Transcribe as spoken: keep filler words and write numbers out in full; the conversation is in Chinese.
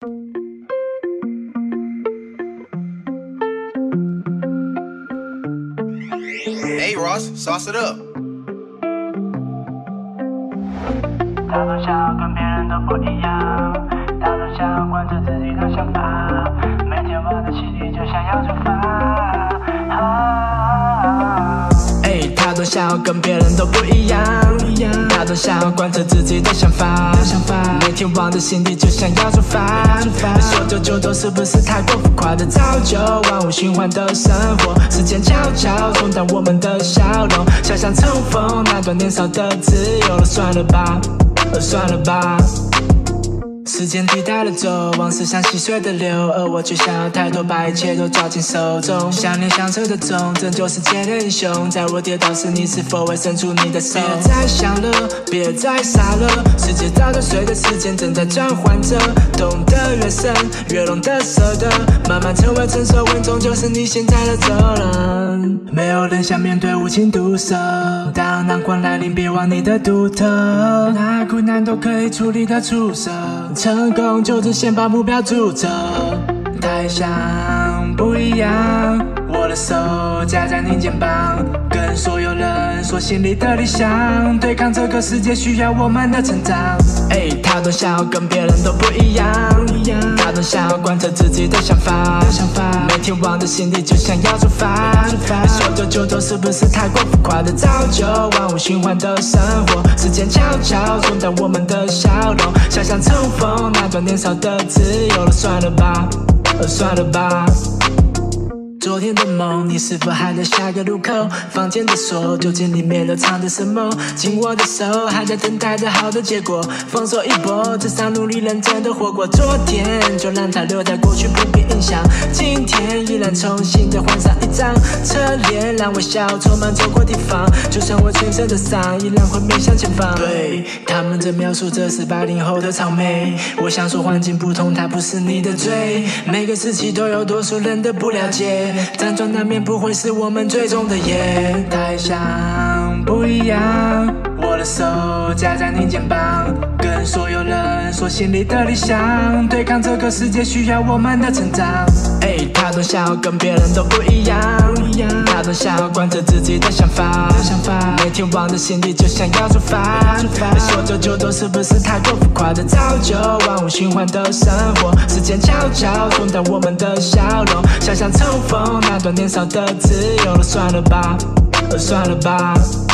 Hey Ross, sauce it up. 他都想要跟别人都不一样，他都想要贯彻自己的想法，每天晚的心里就想要出发。啊欸，他都想要跟别人都不一样，他都想要贯彻自己的想法，每天往着心底就想要出发。说走就走是不是太过浮夸的造就？万物循环的生活，时间悄悄冲淡我们的笑容，想想重逢那段年少的自由了，算了吧，算了吧。时间滴答的走，往事像溪水的流，而我却想要太多，把一切都抓进手中。想念响彻的钟，拯救世界的英雄。在我跌倒时，你是否会伸出你的手？别再想了，别再傻了，世界早就随着时间正在转换着。懂得越深，越懂得舍得，慢慢成为成熟，稳重就是你现在的责任。没有人想面对无情毒舌，当难关来临，别忘你的独特，那困难都可以处理的出色。成功就是先把目标筑着，太想不一样，我的手夹在你肩膀，跟所有人说心里的理想，对抗这个世界需要我们的成长。欸，他都想要跟别人都不一样，他都想要贯彻自己的想法，每天往着心底就想要出发。说走就走是不是太过浮夸的造就？万物循环的生活，时间悄悄冲淡我们的笑容，想想重逢那段年少的自由了，算了吧，算了吧。昨天的梦，你是否还在下个路口？房间的锁，究竟里面都藏着什么？紧握的手，还在等待着好的结果。放手一搏，至少努力认真的活过昨天，就让它留在过去不必影响。今天依然重新的换上一张侧脸，让微笑充满走过地方。就算我全身的伤，依然会面向前方。对他们在描述这是八零后的草莓，我想说环境不同，它不是你的罪。每个时期都有多数人的不了解，辗转难免不会是我们最终的夜。太想不一样，我的手夹在你肩膀，跟所有人说心里的理想，对抗这个世界需要我们的成长。欸，他都想要跟别人都不一样，他都想要贯彻自己的想法，每天往着心底就想要出发。说走就走是不是太过浮夸的造就？万物循环的生活，时间悄悄冲淡我们的笑容，想想重逢那段年少的自由了，算了吧，算了吧。